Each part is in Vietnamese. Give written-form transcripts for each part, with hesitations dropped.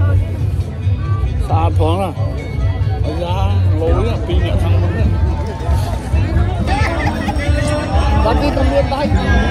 xa thoáng là ra lối là pin ở thằng mình đấy bác đi tâm liên tay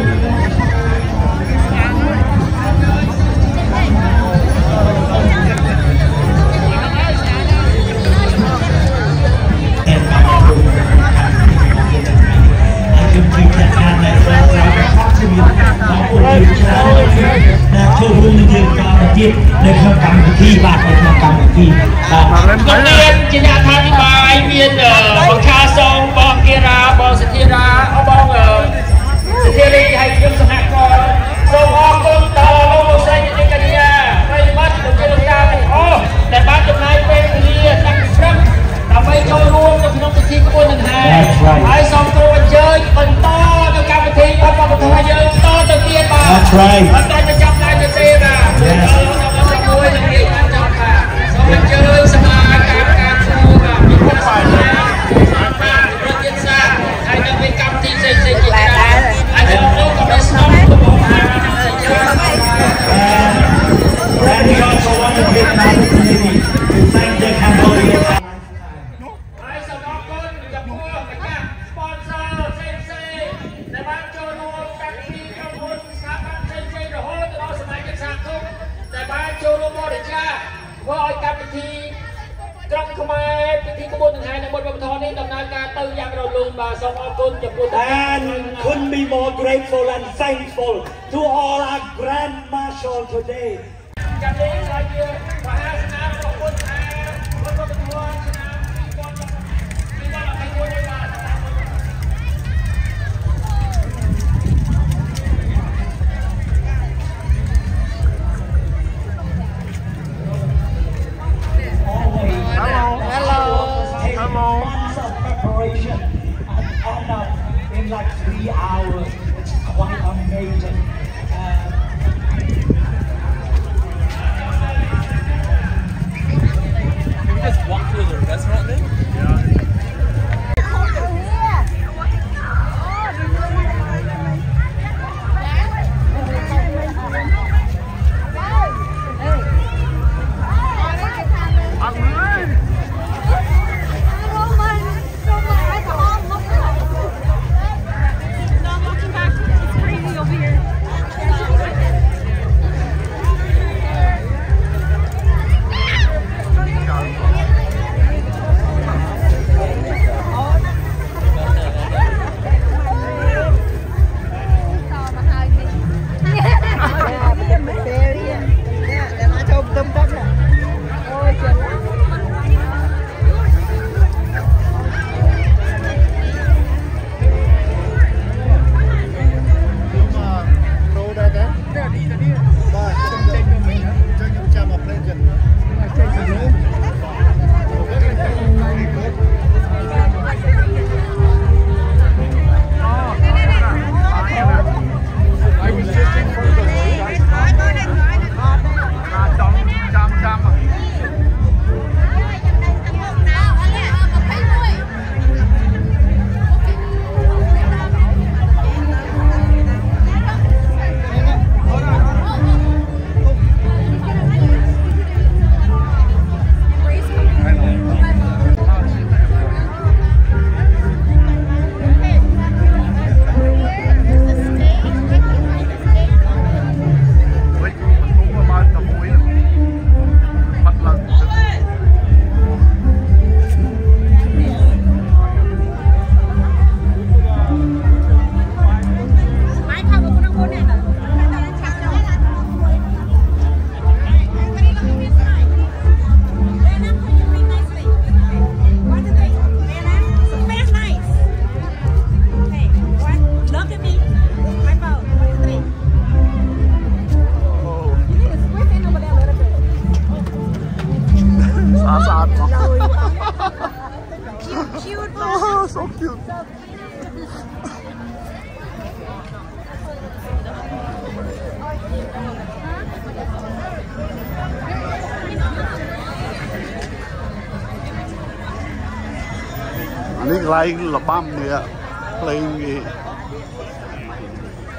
ในเครื่องกำที่บ้านในเครื่องกำที่ก็เรียนจินตนาการบายเรียนบังคาซองบองเกราบองสติราเอาบองสติรีให้เครื่องสหกรณ์โรงออกต้นต่อโรงใส่ในกันยาไม่มัดตัวเจริญการโอ้แต่บ้านจำนายเป็นเรียนตั้งครั้งทำให้โจรวมกับน้องติดขบวนหนึ่งหายไอ้สองตัวเจอคนต่อในการประเทศความปลอดภัยเยอะต่อตะเกียบมามันได้จะจับได้จะเตะนะเจอสมาการชูกับมีคนฝ่ายแล้วรถยินซ่าใครจะเป็นกรรมที่เซ็งๆกิจการอาจจะรู้กับไม่สนองตัวผมมาและที่เราจะวันนี้เป็นที่สร้างเด็กแห่งโลกไอ้สนองคนจะพูดกับแกสปอนเซอร์เซ็งๆในบ้านโจรวมกันที่กำลังสถาบันเซ็งๆโดยโหดเราสมัยกันสร้างทุกแต่บ้านโจรวมบริจาคว่าไอ้การพิธีกรรมขมายพิธีขบวนหนึ่งหายในบทบรรทอนนี้ดำเนินการตื่นยังเราลุงมาส่งออกคุณจะพูด and couldn't be more grateful and thankful to all our grand marshal today จากนี้เราเยือนมหาสนามของคนไทยบทบรรทอนสนามมีบอลให้คนได้มาmonths of preparation and end up in like 3 hours. It's quite amazing. Can we just walk through the restaurant then? Yeah. Cute, oh, so cute. Anh ấy like là băm vậy, playing gì,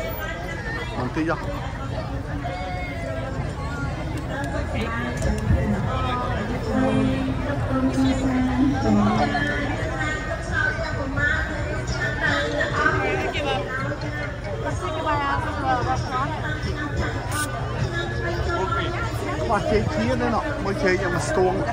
còn tí gì? Mà chơi chia đấy nọ, mới chơi nhưng mà storm.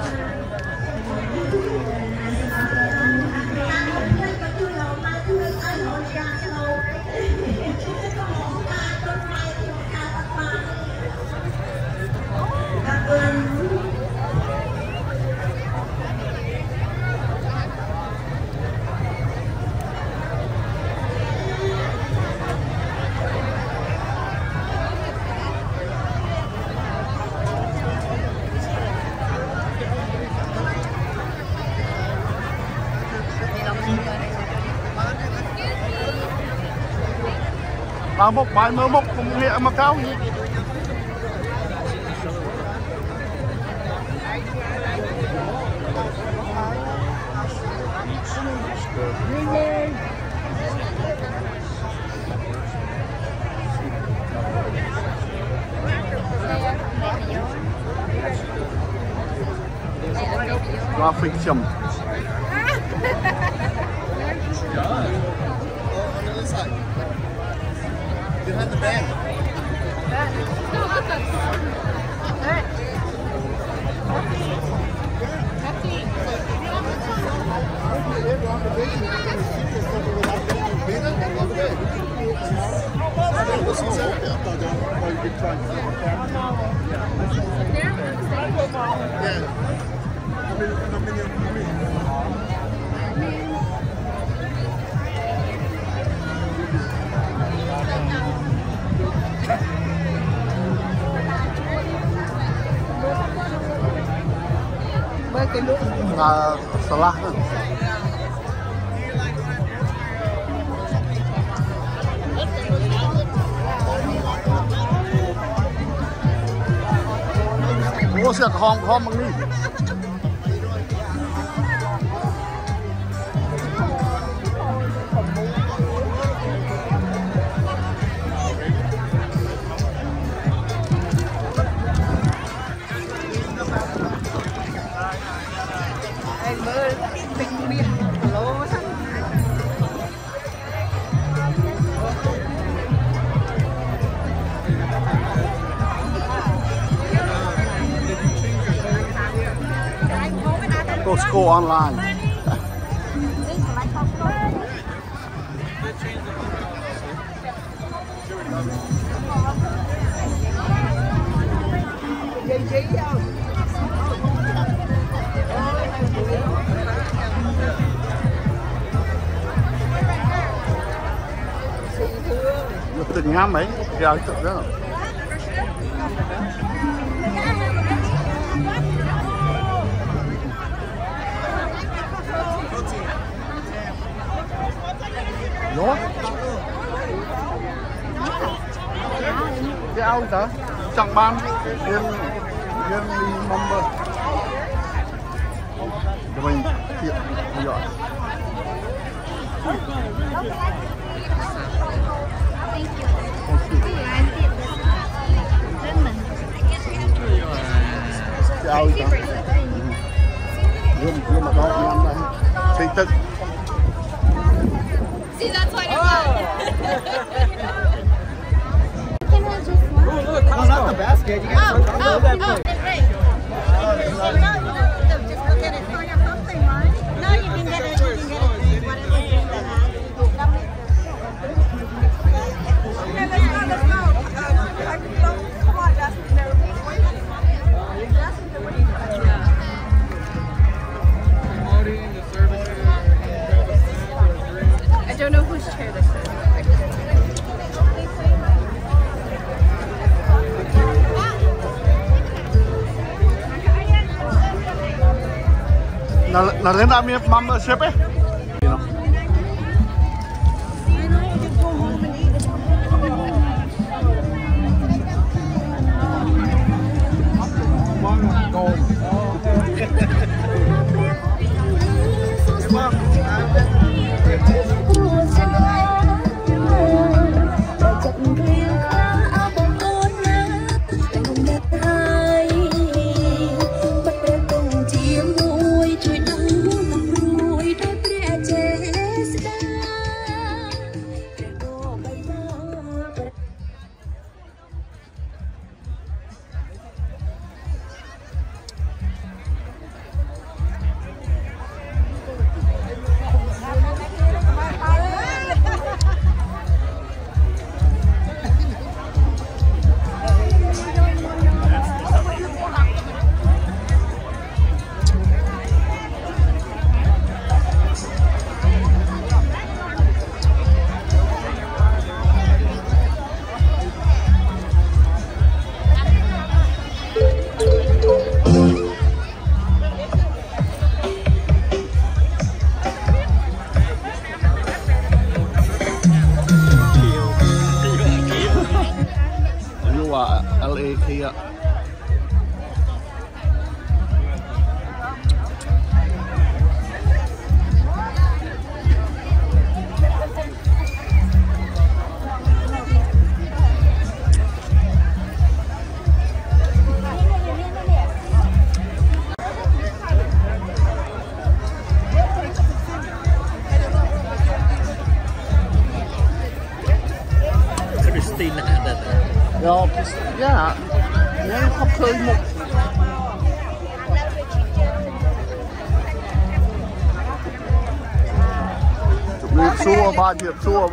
Vào một bài mơ mốc cùng hệ mà cao nhỉ. Traffic jam. Behind the band. No, look at that. Salah kan. Ủa sẽ hòm bằng đi. Go school online. Từng ngắm ấy, giờ tự đó. Đó. Cái áo đó chẳng ban riêng đi mong mơ. Cho mình thiện giỏi. Cái áo đó. Gương mà đó năm đây. Xâyตึก. See, that's why you're No, not the basket. You got to great. Just look at it for your something, right? No, you can get it. You can get it. Whatever you want. Okay, let's go. Come on, Justin. I don't know whose chair this is. Là đến đã miếng mắm ở xếp ấy. Hãy subscribe cho kênh Ghiền Mì Gõ để không bỏ lỡ dạ nhớ không khơi một điệp xua ba điệp xua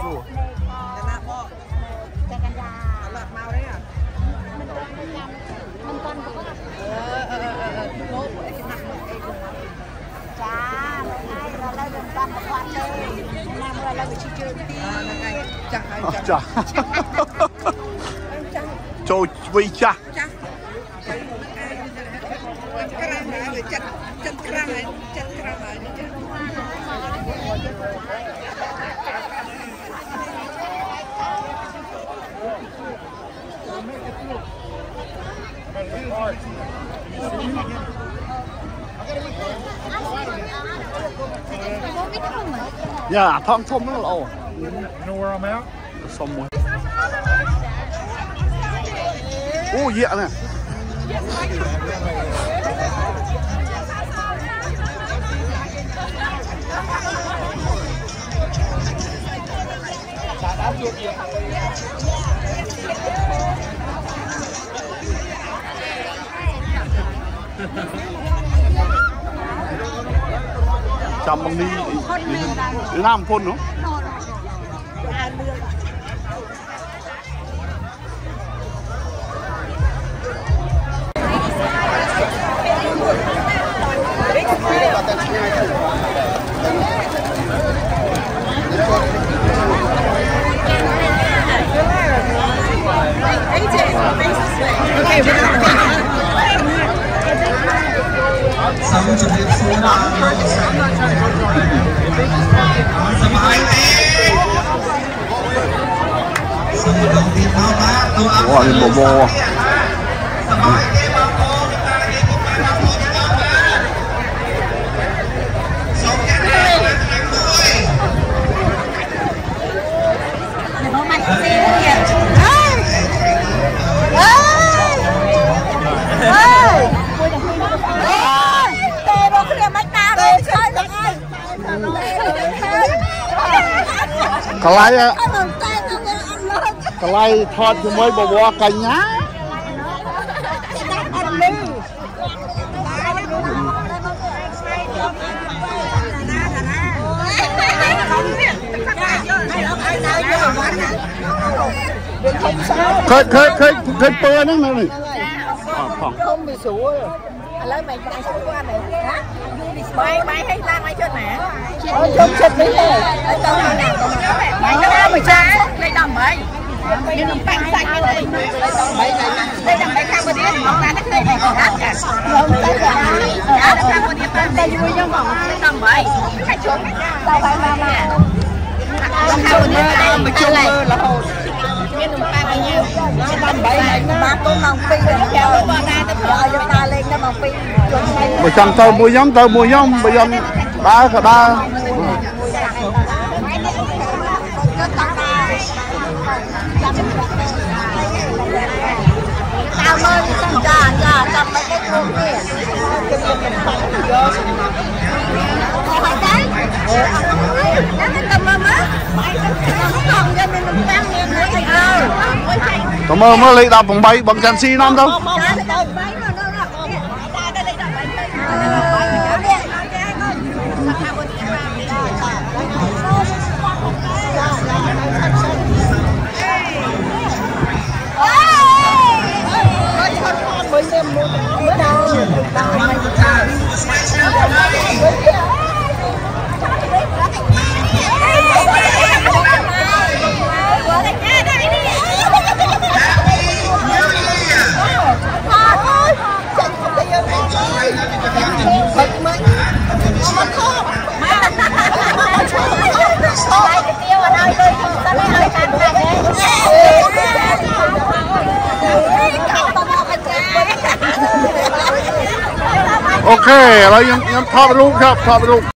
chà châu vi cha dạ thong thom nó lâu. You know where I'm at? Somewhere. Oh yeah nè. Chăm bằng đi Nam phun đúng không? Gọi là bò bò. Cái này thọt thì mới bò bò cành nhá. Khơi pơ nữa này. Không bị sủa rồi. Lấy mày chạy xuống qua mày. Mày hay ra mày chết mẹ. Không chết mấy này. Mày nó ra mày ra. Lấy đồng mày. Nhưng đồng bánh xanh cái này. Lấy đồng bánh khang bờ đi. Ông ta cái này còn đắt cả. Không tới cả. Giá nó khang bờ đi. Ta vui nhau vòng. Lấy đồng mày. Khách xuống. Tao phải mà. Khang bờ đi. Mày chung mơ là hồ. Biết đồng bánh bao nhiêu. Đồng bánh mà cô mong phi rồi kéo nó ra rồi chúng ta lên nó mong phi. Bây giờ tao mua nhóm bây giờ đá cả đá. Tao mơ xong trà tao mấy cái luôn kìa. Hỏi đấy. Tao mơ mất. Không còn cho nên mình tăng nghe nữa thì tao mơ lấy đạp bằng bay bằng chăn xi năm đâu. Ok, rồi ខ្ញុំថតរូប